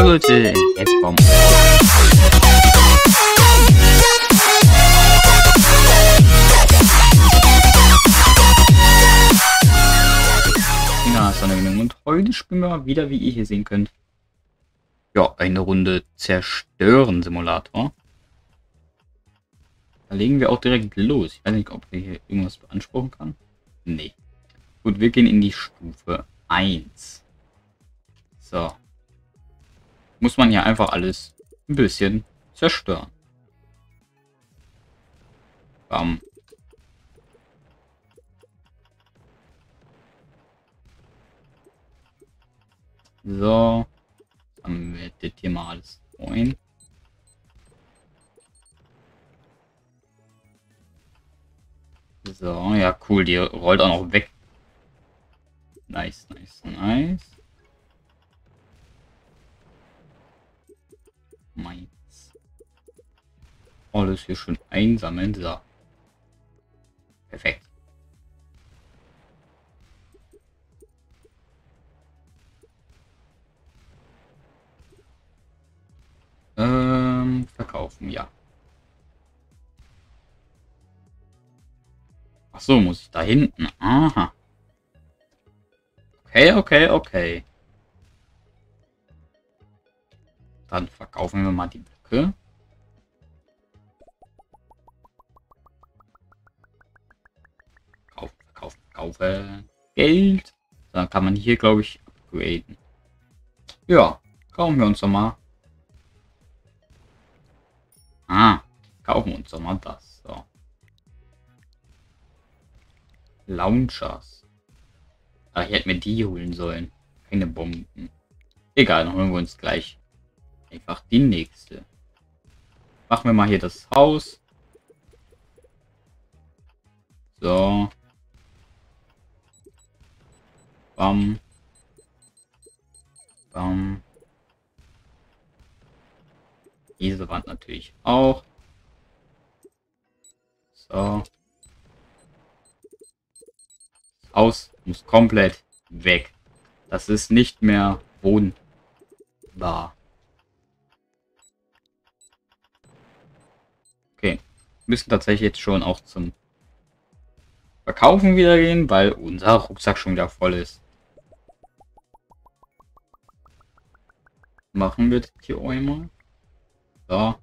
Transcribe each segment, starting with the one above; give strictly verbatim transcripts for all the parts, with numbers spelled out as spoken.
Hallo Leute, jetzt kommen. Ja, Sonne und heute spielen wir mal wieder, wie ihr hier sehen könnt. Ja, eine Runde Zerstören Simulator. Da legen wir auch direkt los. Ich weiß nicht, ob wir hier irgendwas beanspruchen kann. Nee. Gut, wir gehen in die Stufe eins. So. Muss man hier einfach alles ein bisschen zerstören. Bam. So. Dann wird das hier mal alles rein. So, ja cool, die rollt auch noch weg. Nice, nice, nice. Meins. Alles hier schön einsammeln. So. Perfekt. Ähm, verkaufen, ja. Ach so, muss ich da hinten? Aha. Okay, okay, okay. Dann verkaufen wir mal die Blöcke. Kaufen, verkaufen, kaufen. Geld. Dann kann man hier, glaube ich, upgraden. Ja, kaufen wir uns doch mal. Ah, kaufen wir uns doch mal das. So. Launchers. Ah, ich hätte mir die holen sollen. Keine Bomben. Egal, dann holen wir uns gleich einfach die nächste. Machen wir mal hier das Haus. So. Bam. Bam. Diese Wand natürlich auch. So. Das Haus muss komplett weg. Das ist nicht mehr wohnbar. Okay. Müssen tatsächlich jetzt schon auch zum Verkaufen wieder gehen, weil unser Rucksack schon wieder voll ist. Machen wir das hier einmal. So.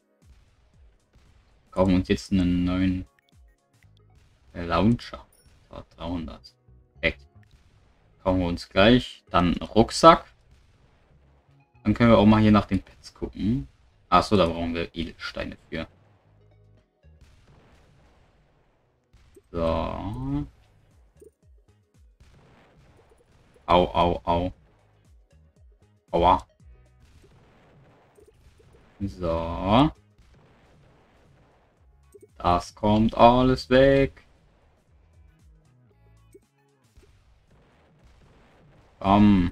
Kaufen uns jetzt einen neuen Launcher. So, dreihundert. Perfekt. Kaufen wir uns gleich. Dann Rucksack. Dann können wir auch mal hier nach den Pets gucken. Achso, da brauchen wir Edelsteine für. So. Au, au, au. Aua. So. Das kommt alles weg. Bam.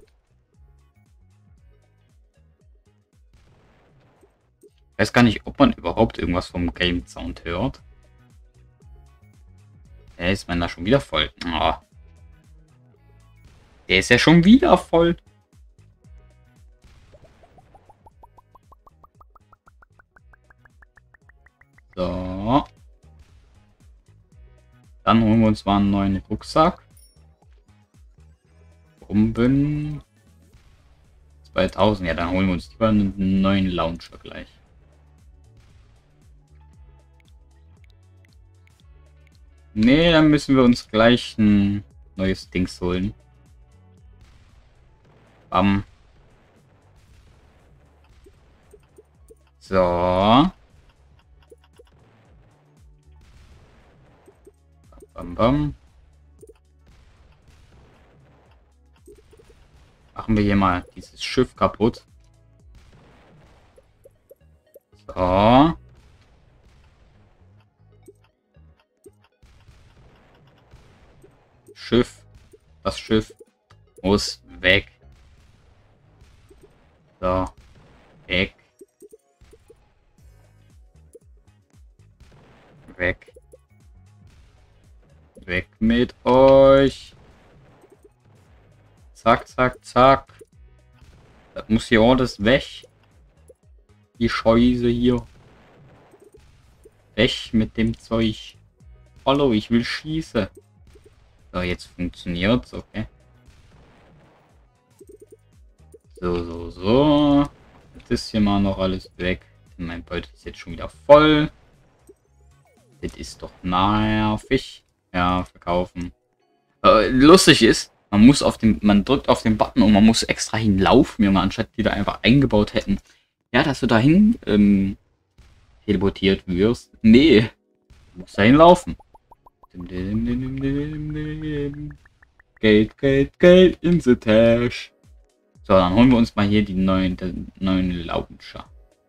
Ich weiß gar nicht, ob man überhaupt irgendwas vom Game Sound hört. Der ist man da schon wieder voll. Oh. Der ist ja schon wieder voll. So. Dann holen wir uns mal einen neuen Rucksack. Bomben. zweitausend. Ja, dann holen wir uns lieber einen neuen Launcher gleich. Nee, dann müssen wir uns gleich ein neues Dings holen. Bam. So. Bam, bam. Machen wir hier mal dieses Schiff kaputt. So. Schiff. Das Schiff muss weg. So. Weg. Weg. Weg mit euch. Zack, zack, zack. Das Muss hier alles weg. Die Scheiße hier. Weg mit dem Zeug. Hallo, ich will schießen. So, jetzt funktioniert's, okay. So, so, so. Das hier mal noch alles weg. Mein Beutel ist jetzt schon wieder voll. Das ist doch nervig. Ja, verkaufen. Äh, lustig ist, man muss auf den, man drückt auf den Button und man muss extra hinlaufen, Junge, anstatt die da einfach eingebaut hätten. Ja, dass du dahin ähm, teleportiert wirst. Nee, du musst dahin laufen. Geld, Geld, Geld in the Tash. So, dann holen wir uns mal hier die neuen, den neuen Launcher.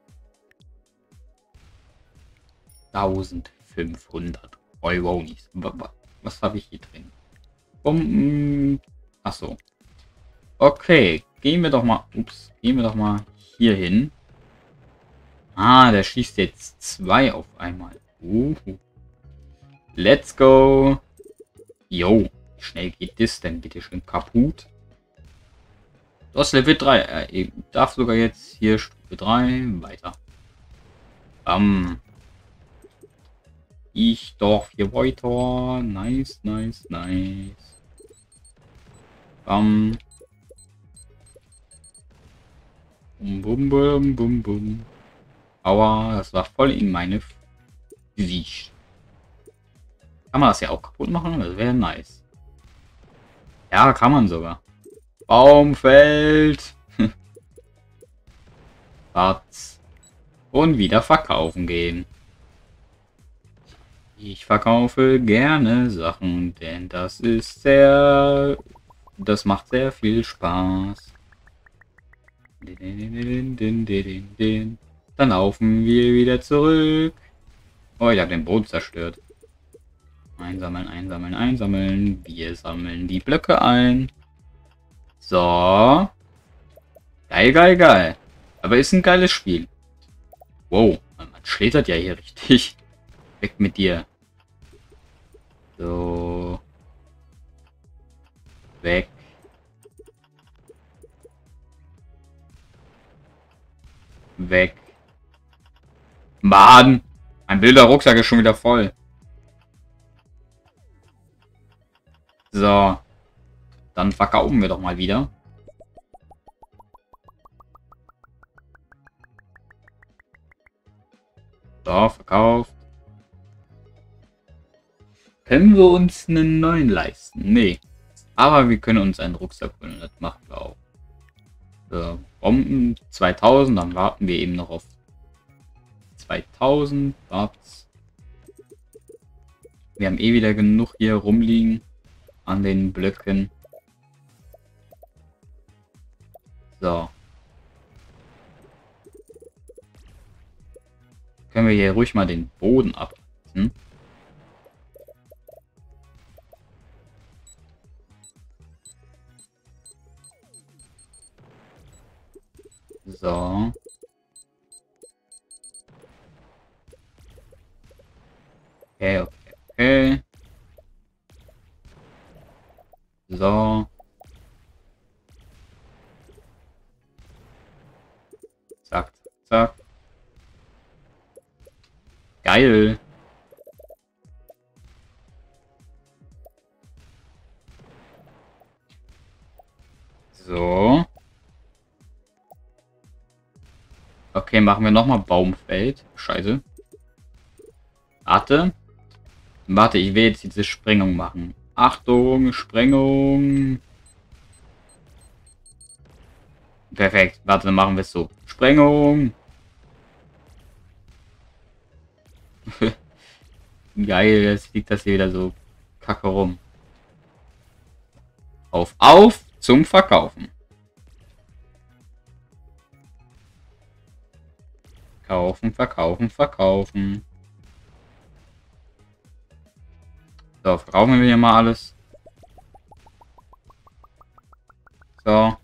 eintausendfünfhundert Euro. Was habe ich hier drin? Um, achso. Okay, gehen wir doch mal. Ups, gehen wir doch mal hier hin. Ah, der schießt jetzt zwei auf einmal. Uh. Let's go. Jo, wie schnell geht das denn bitte schön kaputt? Das ist Level drei. Er darf sogar jetzt hier Stufe drei weiter. Ähm. Ich darf hier weiter. Nice, nice, nice. Bam. Bum, bum, bum, bum, bum. Aua, das war voll in meine Sicht. Kann man das ja auch kaputt machen? Das wäre nice. Ja, kann man sogar. Baum fällt. Platz. Und wieder verkaufen gehen. Ich verkaufe gerne Sachen, denn das ist sehr... Das macht sehr viel Spaß. Dann laufen wir wieder zurück. Oh, ich habe den Boden zerstört. Einsammeln, einsammeln, einsammeln. Wir sammeln die Blöcke ein. So. Geil, geil, geil. Aber ist ein geiles Spiel. Wow, man schlittert ja hier richtig. Weg mit dir. So. Weg. Weg. Mann! Mein wilder Rucksack ist schon wieder voll. So. Dann verkaufen wir doch mal wieder. So, verkauft. Können wir uns einen neuen leisten? Nee. Aber wir können uns einen Rucksack holen. Das machen wir auch. So, Bomben zweitausend. Dann warten wir eben noch auf zweitausend. Wart's. Wir haben eh wieder genug hier rumliegen. An den Blöcken. So. Können wir hier ruhig mal den Boden abreißen. So. Okay, okay, okay. So. Zack, zack. Geil. So. Okay, machen wir nochmal Baumfeld. Scheiße. Warte. Warte, ich will jetzt diese Sprengung machen. Achtung, Sprengung. Perfekt. Warte, dann machen wir es so. Sprengung. Geil, jetzt liegt das hier wieder so kacke rum. Auf, auf zum Verkaufen. Kaufen, verkaufen, verkaufen. So, verkaufen wir hier mal alles. So.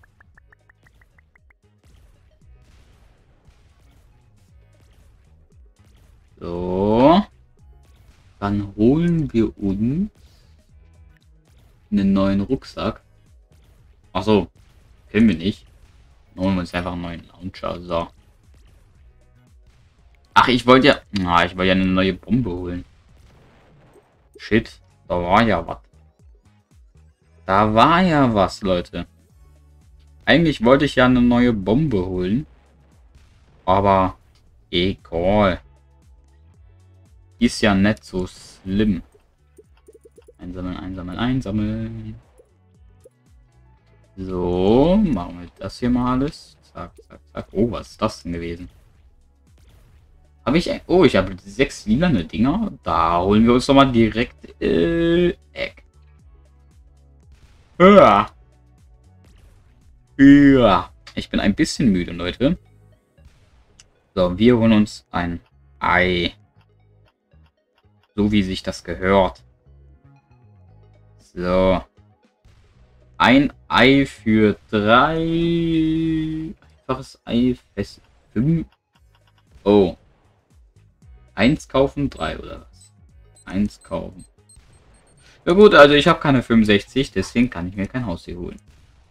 So. Dann holen wir uns einen neuen Rucksack. Ach so, können wir nicht. Holen wir uns einfach einen neuen Launcher. So. Ach, ich wollte ja... Na, ich wollte ja eine neue Bombe holen. Shit. Da war ja was. Da war ja was, Leute. Eigentlich wollte ich ja eine neue Bombe holen. Aber egal. Ist ja nicht so schlimm. Einsammeln, einsammeln, einsammeln. So, machen wir das hier mal alles. Zack, zack, zack. Oh, was ist das denn gewesen? Habe ich... Oh, ich habe sechs lilane Dinger. Da holen wir uns doch mal direkt... Äh, Egg. Ja. Ja. Ich bin ein bisschen müde, Leute. So, wir holen uns ein Ei. So wie sich das gehört. So. Ein Ei für drei. Einfaches Ei fest. Fünf. Oh. Eins kaufen, drei oder was? Eins kaufen. Ja gut, also ich habe keine fünfundsechzig, deswegen kann ich mir kein Haus hier holen.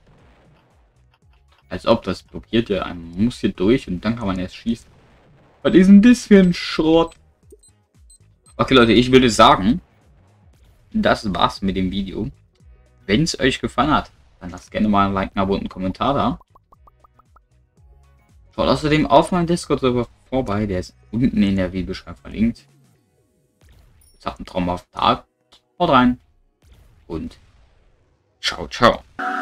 Als ob das blockiert ja. Man muss hier durch und dann kann man erst schießen. Was ist denn das für ein Schrott? Okay, Leute, ich würde sagen, das war's mit dem Video. Wenn es euch gefallen hat, dann lasst gerne mal ein Like, ein Abo und einen Kommentar da. Schaut außerdem auf meinem Discord-Server vorbei, der ist unten in der Videobeschreibung verlinkt. Jetzt habt einen traumhaften Tag. Haut rein und ciao, ciao.